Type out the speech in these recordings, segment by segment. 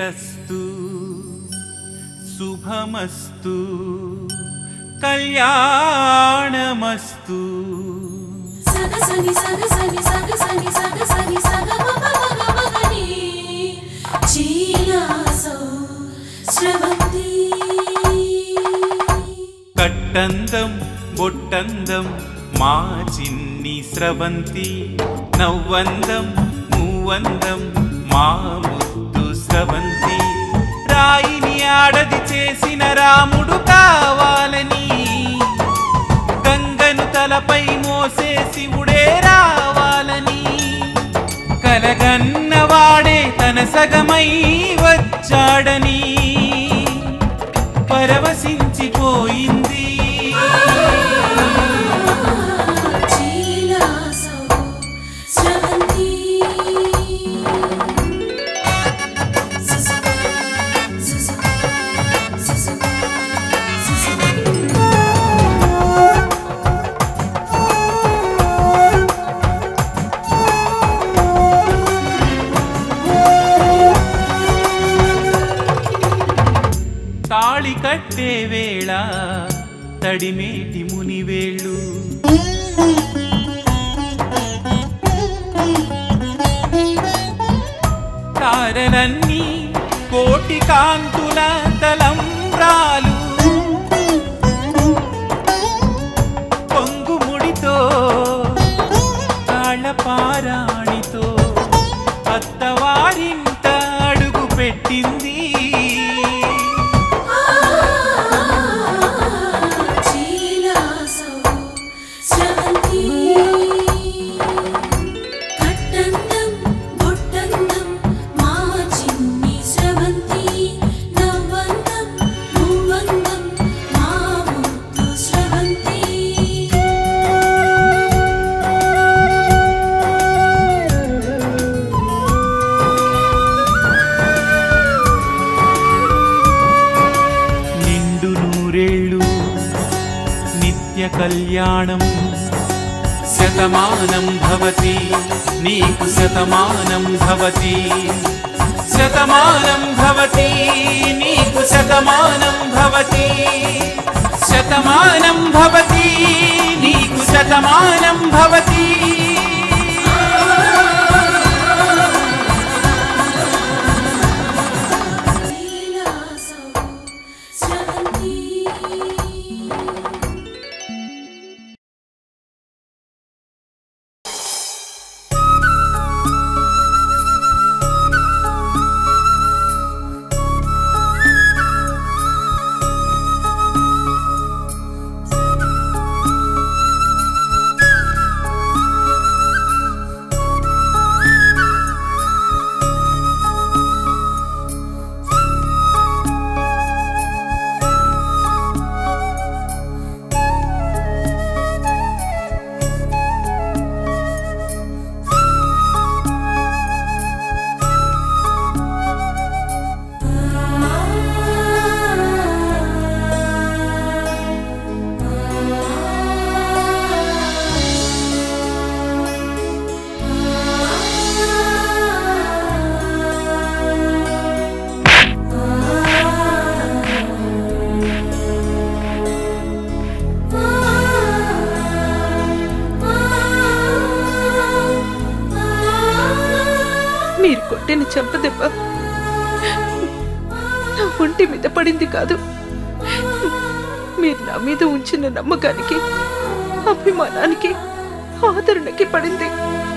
శ్రీరస్తు శుభమస్తు కళ్యాణమస్తు. సగసని సగసని సగసని సగసని సగమగమగమగని చి లా సౌ స్రవంతి. కట్టందం బొట్టందం మా చిన్ని స్రవంతి, నవ్వందం మూవందం మా ముద్దు స్రవంతి. రాయిని ఆడది చేసిన రాముడు కావాలని, గంగను తలపై మోసే శివుడే రావాలని, కలగన్నవాడే తన సగమై వచ్చాడని పరవశించిపోయింది. చి లా సౌ స్రవంతి. తాళి కట్టే వేళ తడిమేటి మునివేళ్ళు, తారలన్నీ కోటి కాంతుల తలంబ్రాలు, పొంగుముడితో తాళపారాణితో అత్తవారింట అడుగు పెట్టింది. కళ్యాణం శతమానం భవతి నీకు శతమానం భవతి, శతమానం భవతి నీకు శతమానం భవతి, శతమానం భవతి నీకు శతమానం భవతి. కొట్టిన చెంపదెబ్బ నా ఒంటి మీద పడింది కాదు, మీరు నా మీద ఉంచిన నమ్మకానికి, అభిమానానికి, ఆదరణకి పడింది.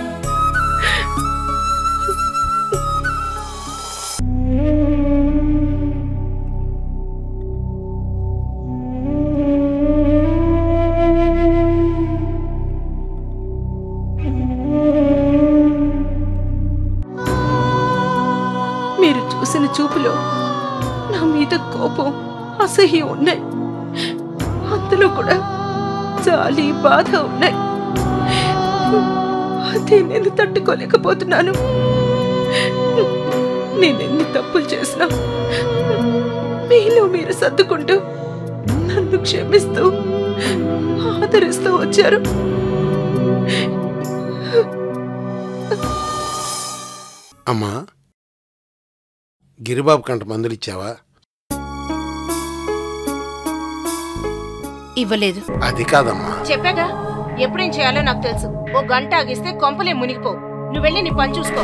మీరు చూసిన చూపులో నా మీద కోపం, అసహ్యం ఉన్నాయి. అందులో కూడా జాలి, బాధ ఉన్నాయి. అదే నేను తట్టుకోలేకపోతున్నాను. నేనెన్ని తప్పులు చేసినా మీలో మీరు సర్దుకుంటూ నన్ను క్షమిస్తూ ఆదరిస్తూ వచ్చారు. అమ్మా, గిరిబాబు కంట మందులు ఇచ్చావా? ఇవ్వలేదు. అది కాదమ్మా. చెప్పాగా, ఎప్పుడేం చేయాలో నాకు తెలుసు. ఓ గంట ఆగిస్తే కొంపలే మునిగిపోవు. నువ్వు వెళ్ళి నీ పని చూసుకో.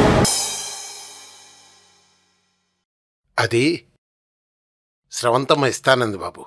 అది స్రవంతమ్మ ఇస్తానంది బాబు.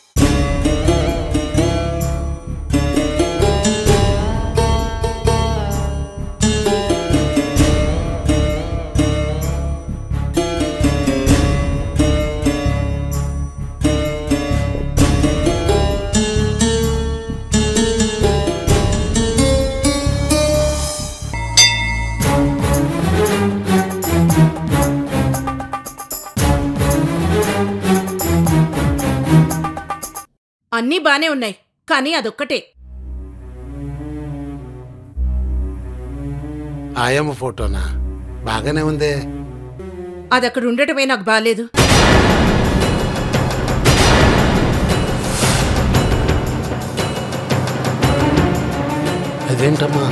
అన్నీ బానే ఉన్నాయి, కానీ అదొక్కటే. ఆయమ్మ ఫోటోనా? బాగానే ఉందే. అదక్కడ ఉండటమే నాకు బాలేదు. అదేంటమ్మా?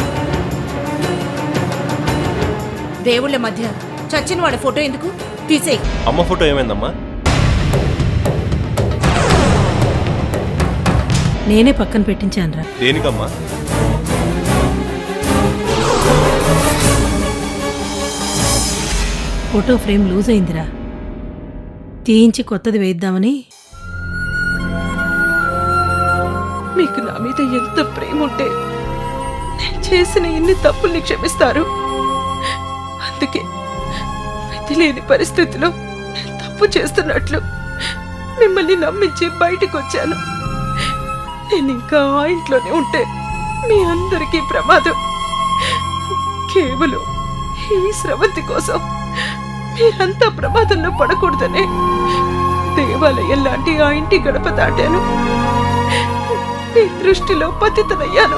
దేవుళ్ళ మధ్య చచ్చిన వాడి ఫోటో ఎందుకు? తీసేయి. అమ్మ ఫోటో ఏమైందమ్మా? నేనే పక్కన పెట్టించానురా. దేనికమ్మా? ఫోటో ఫ్రేమ్ లూజ్ అయిందిరా, తీయించి కొత్తది వేద్దామని. మీకు నా మీద ఎంత ప్రేమ ఉంటే నేను చేసిన ఇన్ని తప్పుల్ని క్షమిస్తారు. అందుకే విధిలేని పరిస్థితిలో నేను తప్పు చేస్తున్నట్లు మిమ్మల్ని నమ్మించి బయటికి వచ్చాను. నేను ఇంకా ఆ ఇంట్లోనే ఉంటే మీ అందరికీ ప్రమాదం. కేవలం ఈ స్రవంతి కోసం మీరంతా ప్రమాదంలో పడకూడదనే దేవాలయం లాంటి ఆ ఇంటి గడప దాటాను. మీ దృష్టిలో పతితనయ్యాను.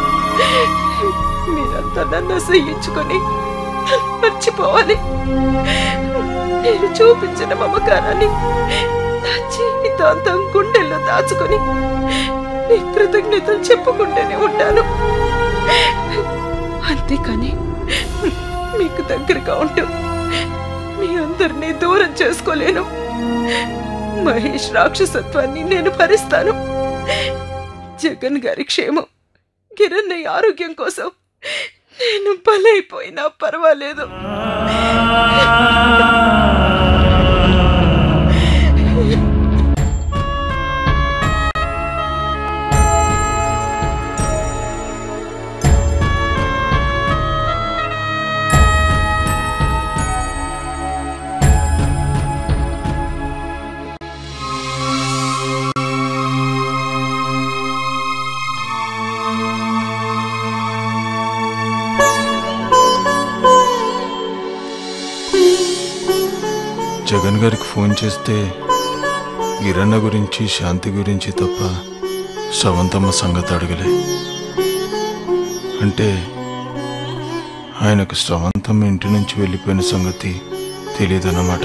మీరంతా నన్ను అసహ్యించుకొని మర్చిపోవాలి. మీరు చూపించిన మమకారాన్ని నా జీవితాంతం గుండెల్లో దాచుకొని మీ కృతజ్ఞతలు చెప్పుకుంటూనే ఉంటాను. అంతేకాని మీకు దగ్గరగా ఉంటూ మీ అందరినీ దూరం చేసుకోలేను. మహేష్ రాక్షసత్వాన్ని నేను భరిస్తాను. జగన్ గారి క్షేమం, కిరణ్ ఆరోగ్యం కోసం నేను బలైపోయినా పర్వాలేదు. జగన్ గారికి ఫోన్ చేస్తే గిరన్న గురించి, శాంతి గురించి తప్ప స్రవంతమ్మ సంగతి అడగలే. అంటే ఆయనకు స్రవంతమ్మ ఇంటి నుంచి వెళ్ళిపోయిన సంగతి తెలియదన్నమాట.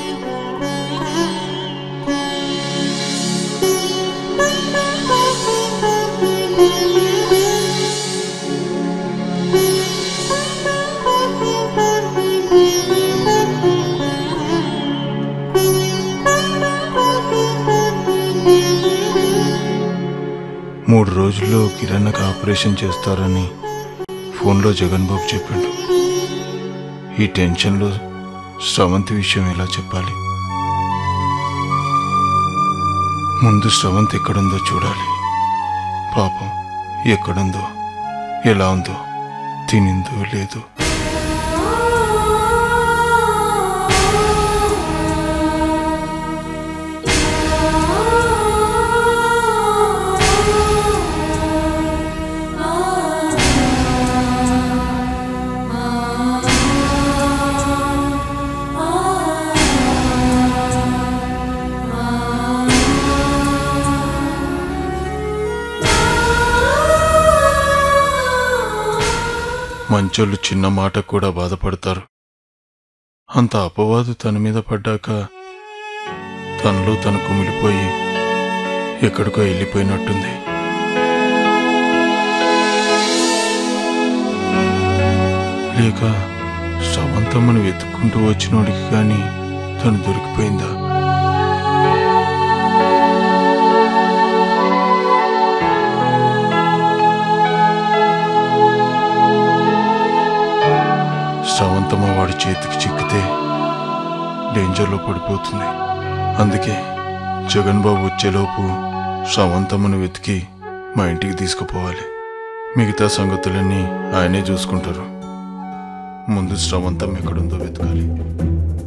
మూడు రోజుల్లో కిరణ్కి ఆపరేషన్ చేస్తారని ఫోన్లో జగన్ బాబు చెప్పాడు. ఈ టెన్షన్లో స్రవంతి విషయం ఎలా చెప్పాలి? ముందు స్రవంతి ఎక్కడుందో చూడాలి. పాపం ఎక్కడుందో, ఎలా ఉందో, తినిందో లేదో. మంచోళ్ళు చిన్న మాట కూడా బాధపడతారు. అంత అపవాదు తన మీద పడ్డాక తనలో తను కుమిలిపోయి ఎక్కడికో వెళ్ళిపోయినట్టుంది. లేక స్రవంతమ్మను వెతుక్కుంటూ వచ్చినోడికి కానీ తను దొరికిపోయిందా? శ్రవంతమ్మ వాడి చేతికి చిక్కితే డేంజర్లో పడిపోతుంది. అందుకే జగన్ బాబు వచ్చేలోపు శ్రవంతమ్మను వెతికి మా ఇంటికి తీసుకుపోవాలి. మిగతా సంగతులన్నీ ఆయనే చూసుకుంటారు. ముందు శ్రవంతమ్మ ఎక్కడుందో వెతకాలి.